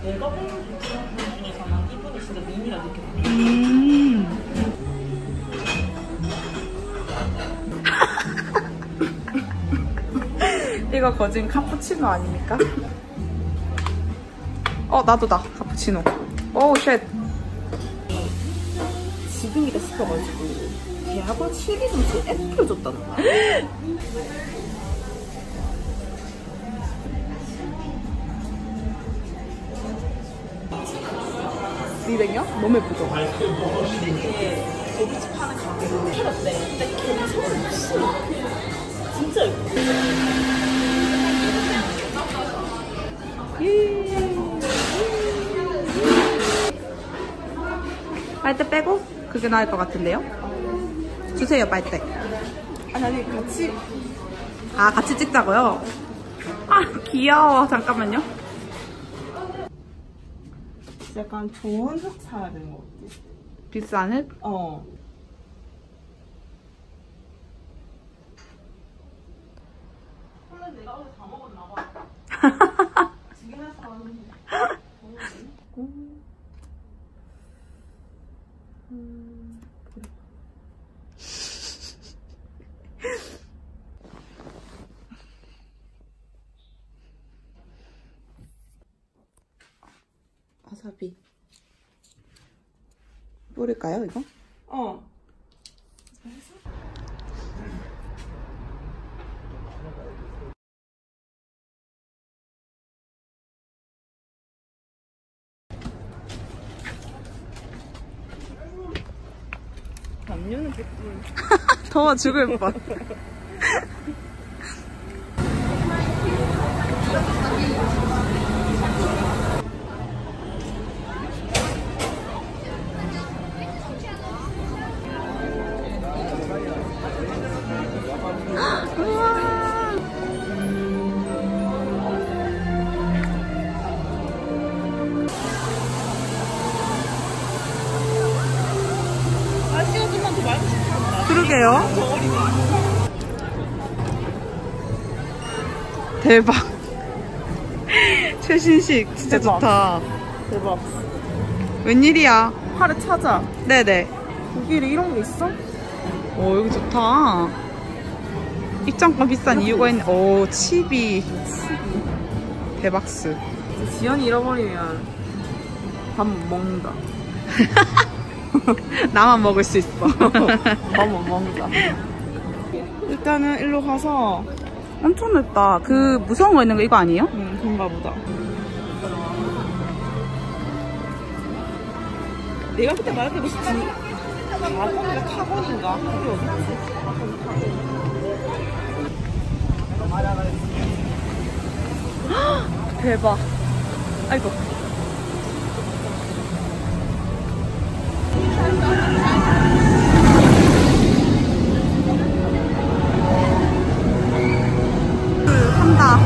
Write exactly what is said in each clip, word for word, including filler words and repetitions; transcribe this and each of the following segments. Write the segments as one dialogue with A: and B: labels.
A: 내가 본 베트남 분 중에서는 이분이 진짜 미인이라 느꼈어.
B: 음. 이거 거진 카푸치노 아닙니까? 어, 나도 나 카푸치노. 오우 쉣.
A: 지금이다 싶어가지고 대학원 칠기 점수 F를 줬다는 거야.
B: 리뱅이요? 너무 예쁘죠?
A: 이게 고깃집 파는 가게로 팔았대. 근데 걔는 서울 없이 진짜 예뻐.
B: 빨대 빼고 그게 나을 것 같은데요? 주세요 빨대.
A: 아니 아니 같이.
B: 아 같이 찍자고요? 아 귀여워. 잠깐만요.
A: 약간 좋은 흙 사야 되는 거 같지?
B: 비싼 흙?
A: 어. 원래 내가 어제 다 먹었나 봐. 지금 해서 하는데. 음.
B: 와사비 뿌릴까요 이거?
A: 어. 담요는 백 불.
B: 더워 죽을 뻔.
A: 날씨가 좀만 더 맑고 싶다.
B: 그러게요. 대박. 최신식 진짜
A: 대박.
B: 좋다.
A: 대박.
B: 웬일이야.
A: 파를 찾아.
B: 네네.
A: 독일에 이런 게 있어?
B: 오 여기 좋다. 입장권 비싼 이유가 있네. 오 칩이. 대박스.
A: 지연이 잃어버리면 밥 못 먹는다.
B: 나만 먹을 수 있어.
A: 밥 못 먹는다. 일단은 일로 가서.
B: 엄청 넓다. 그 무서운 거 있는 거 이거 아니에요?
A: 응, 그런가 보다. 내가 그때 말할 때 무슨 가건인가 카건인가? 그게 어딨지?
B: 대박. 아이고. 한다.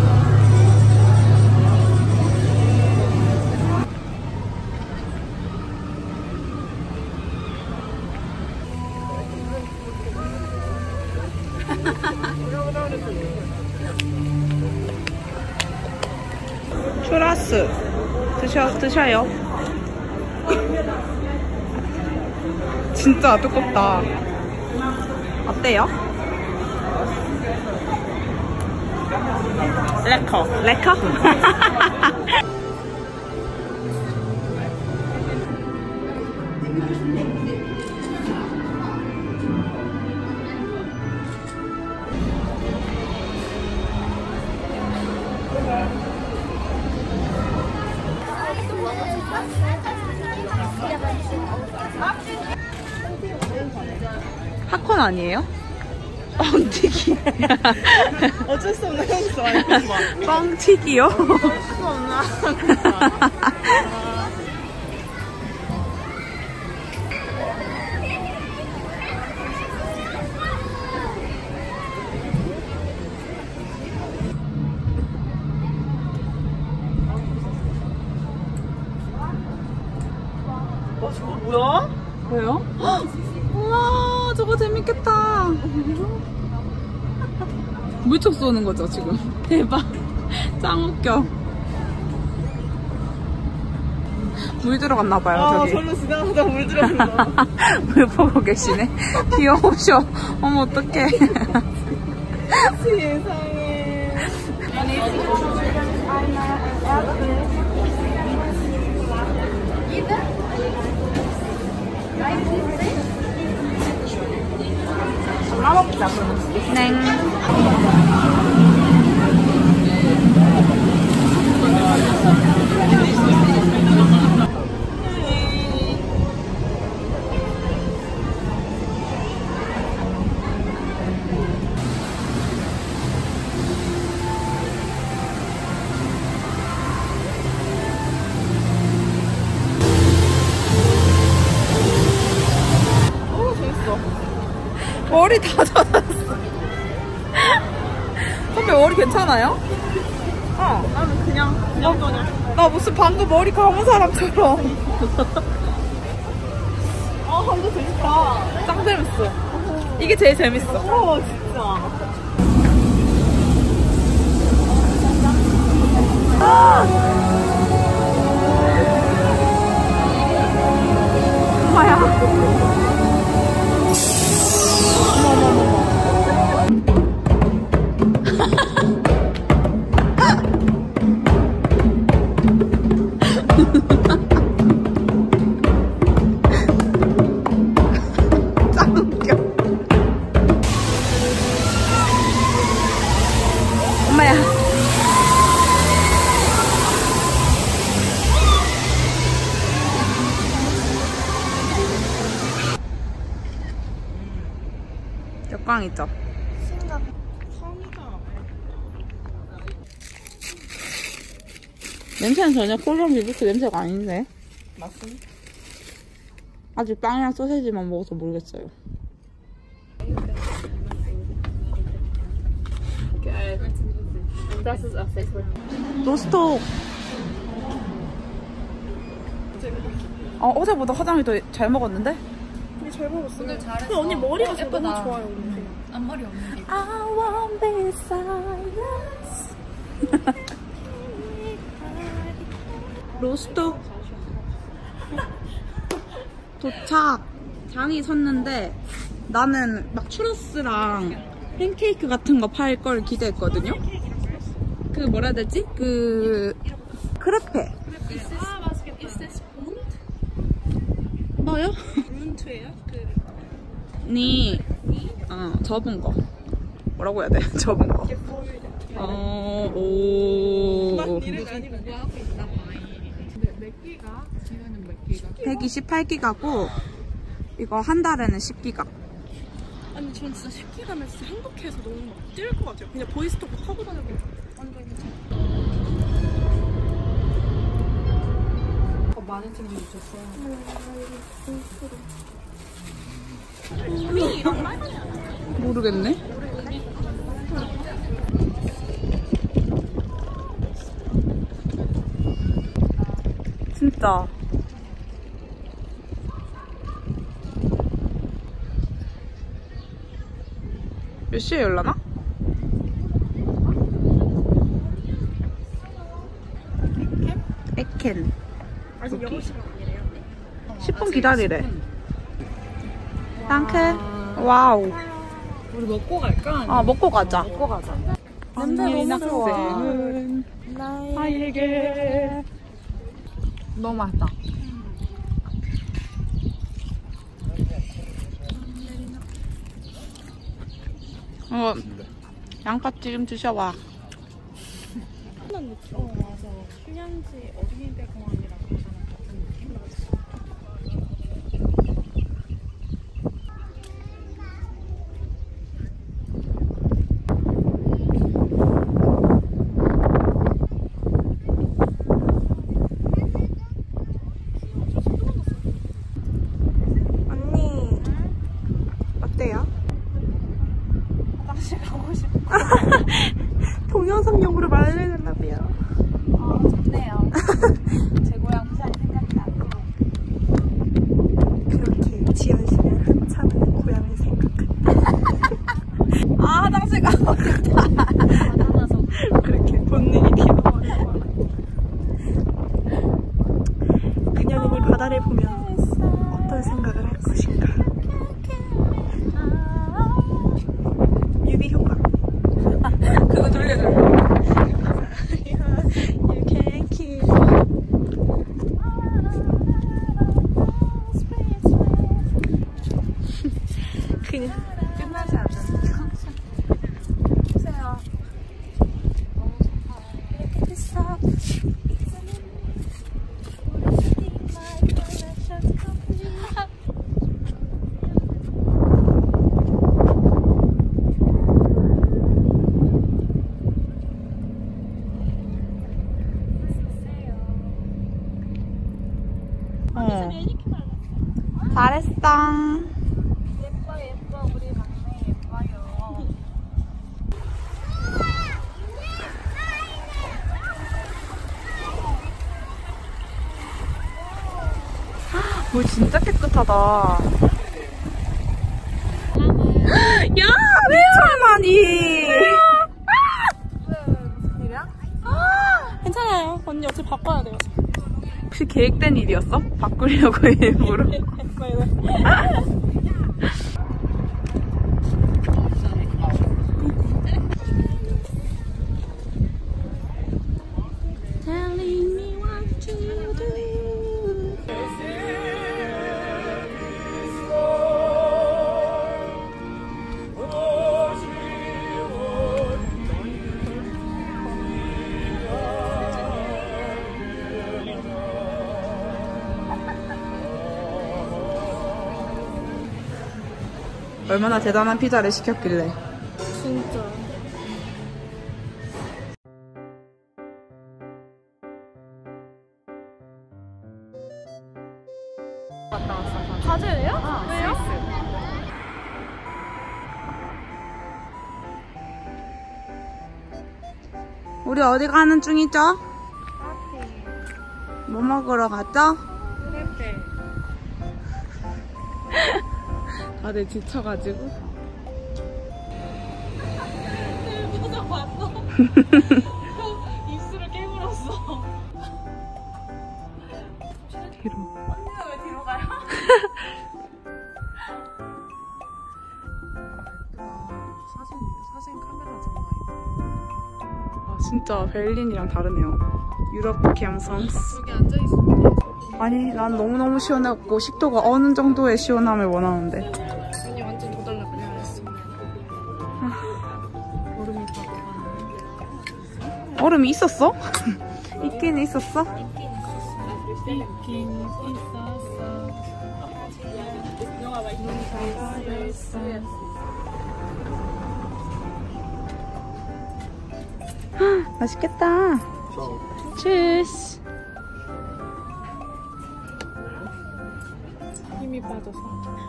B: 추라스 드셔, 드셔요. 진짜 두껍다. 어때요?
A: 레커.
B: 레커? 팝콘 아니에요? 뻥튀기.
A: 어쩔 수 없는 향수 아니야.
B: 뻥튀기요?
A: 어쩔 수 없는 향수. 어, 저거 뭐야?
B: 뭐요? 우와 저거 재밌겠다. 물총 쏘는 거죠 지금. 대박. 짱 웃겨. 물 들어갔나봐요,
A: 아,
B: 저기.
A: 절로 지나가다 물 들어간다.
B: 물 보고 계시네. 귀여우셔. 어머, 어떡해.
A: 세상에. 까먹자, 그러면.
B: 넹.
A: 오, 재밌어.
B: 머리 다 젖었어. 선배 머리 괜찮아요?
A: 어, 나는 그냥, 그냥 그냥.
B: 나 무슨 방금 머리 감은 사람처럼.
A: 아, 방금 재밌다.
B: 짱 재밌어. 이게 제일 재밌어.
A: 어, 진짜.
B: 엄마야. 짱 웃겨. 엄마야. 역광 있죠?
A: 생각, 성이다.
B: 냄새는 전혀 콜롬 비비큐 냄새가 아닌데.
A: 맛은?
B: 아직 빵이랑 소세지만 먹어서 모르겠어요. 로스톡. 어, 어제보다 화장이 더 잘 먹었는데?
A: 근데 잘 먹었어.
C: 오늘 잘했어.
A: 근데 언니 머리가
C: 어,
A: 저
C: 예쁘다.
A: 너무 좋아요, 오늘.
C: 앞머리 없는 게.
B: I won't be silent. 로스톡 도착. 장이 섰는데 나는 막 추러스랑 팬케이크 같은 거 팔 걸 기대했거든요. 그 뭐라 해야 되지? 그 크레페. 뭐요?
A: 룬트예요? 그
B: 니, 어, 접은 거. 뭐라고 해야 돼? 접은 거. 어, 오.
A: 이름 아니면
C: 뭐 하고 있나 봐. 근데 몇 기가? 지금은 몇 기가?
B: 백이십팔 기가고 이거 한 달에는 십 기가.
A: 아니 전 진짜 쉽게 가면 진짜 행복해서 너무 막 뛸 것 같아요. 그냥 보이스톡 막 하고 다니고 완전 괜찮아.
C: 어, 많은 친구들 주셨어요.
A: 미 이런 말?
B: 모르겠네. 진짜. 몇 시에 열라나? 에켄.
A: 아직 영어 시간 아니래요?
B: 십 분 기다리래. 땅크. 와우.
C: 우리 먹고 갈까?
B: 아, 먹고 가자.
C: 먹고 가자.
B: 냄새
A: 너무 좋아.
B: 나에게.
C: 너무 맛있다.
B: 어, 양파튀김 드셔봐.
A: 어 맞아. 휴양지 어린이대 공원이랑 가잖아. 같은 느낌? 맞아. 언니 어때요? 화장실 가고 싶어. 동영상용으로 말해달라고요.
C: 아, 좋네요. 제 고향 부산이
B: 어. 잘했어.
A: 예뻐 예뻐 우리 막내 예뻐요.
B: 물 진짜 깨끗하다. 야, 미쳐나니.
A: 무슨 일이야? 괜찮아요. 언니 어차피 바꿔야 돼요.
B: 혹시 계획된 일이었어? 바꾸려고 일부러? Telling me what to do. 얼마나 대단한 피자를 시켰길래.
A: 진짜. 갔다 왔어. 과제예요? 아, 왜요?
B: 우리 어디 가는 중이죠?
A: 파티.
B: 뭐 먹으러 가죠?
A: 그래.
B: 다들 지쳐가지고.
A: 누가 봤어? 입술을 깨물었어.
B: 뒤로.
A: 언니가 왜 뒤로 가요?
C: 사진 사진 카메라 장난 아니네.
B: 아, 진짜 베를린이랑 다르네요. 유럽 감성스.
C: 여기 앉아 있으면
B: 아니, 난 너무너무 시원하고 식도가 어느 정도의 시원함을 원하는데.
C: 언니 완전 더 달라 그냥 했어. 얼음이 다
B: 얼음이 있었어? 있긴 있었어?
C: 있긴 있었어.
A: 영화가 있어.
B: 맛있겠다. 치스.
C: 힘이 빠져서.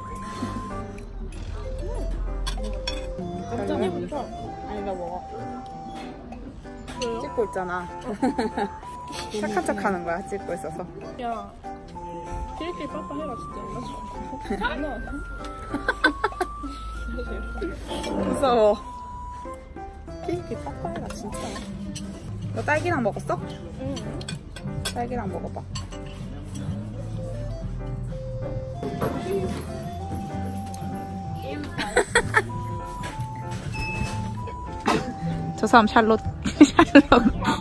A: 완전 해보자. 아니 나 먹어.
B: 찍고 있잖아. 착한 척 하는 거야, 찍고 있어서.
A: 야. 끼리끼리 빠빠 해라 진짜. 장난 아니야?
B: 무서워. 끼리끼리 빡빡해라, 진짜. 너 딸기랑 먹었어?
A: 응.
B: 딸기랑 먹어봐. 저 사람 샬롯. 샬롯.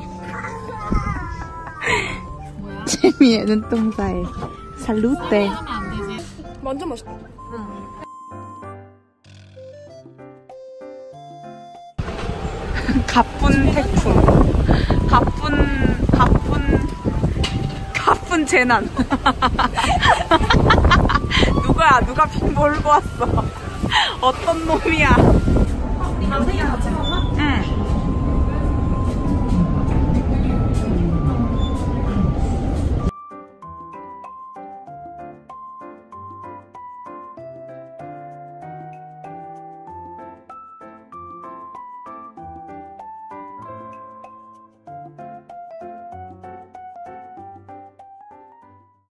B: 재미의 눈동자에 살루테.
A: 완전 맛있다.
B: 가쁜 태풍. 가쁜, 가쁜, 가쁜 재난. 누가, 누가 비 몰고 왔어. 어떤 놈이야.
A: 언니랑 같이 갔나?
B: 응.